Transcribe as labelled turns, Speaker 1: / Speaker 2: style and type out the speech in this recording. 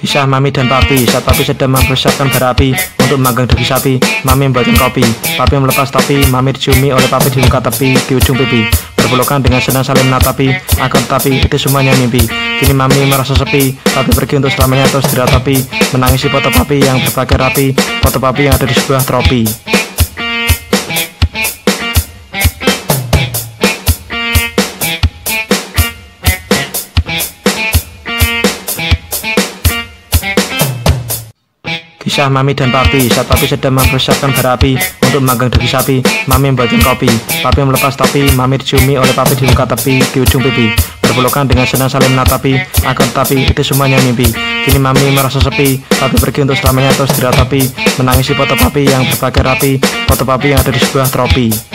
Speaker 1: Kisah Mami dan Papi. Saat Papi sedang mempersiapkan bara api untuk memanggang daging sapi, Mami membuatkan kopi. Papi melepas topi, Mami diciumi oleh Papi di muka tepi di ujung pipi. Berpelukan dengan senang saling menatapi, akan tetapi itu semuanya mimpi. Kini Mami merasa sepi, Papi pergi untuk selamanya terus diratapi, menangisi foto Papi yang berpakaian rapi, foto Papi yang ada di sebuah tropi. Kisah Mami dan Papi. Saat Papi sedang mempersiapkan bara api untuk memanggang daging sapi, Mami membuatkan kopi. Papi melepas topi, Mami diciumi oleh Papi di muka tepi di ujung pipi. Berpelukan dengan senang saling menatapi, akan tetapi itu semuanya mimpi. Kini Mami merasa sepi, Papi pergi untuk selamanya terus diratapi, menangisi foto Papi yang berpakaian rapi, foto Papi yang ada di sebuah tropi.